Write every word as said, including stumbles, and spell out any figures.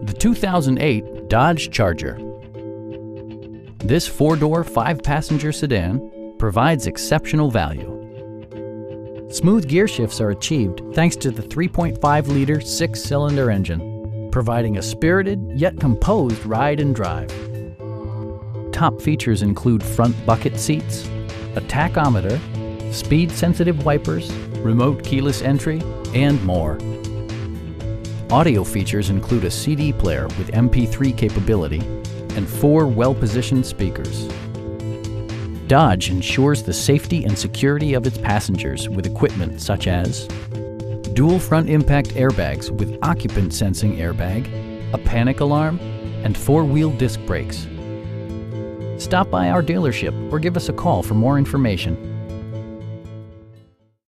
the two thousand eight Dodge Charger. This four-door, five-passenger sedan provides exceptional value. Smooth gear shifts are achieved thanks to the three point five liter six-cylinder engine, providing a spirited yet composed ride and drive. Top features include front bucket seats, a tachometer, speed-sensitive wipers, remote keyless entry, and more. Audio features include a C D player with M P three capability and four well-positioned speakers. Dodge ensures the safety and security of its passengers with equipment such as dual front impact airbags with occupant sensing airbag, a panic alarm, and four-wheel disc brakes. Stop by our dealership or give us a call for more information.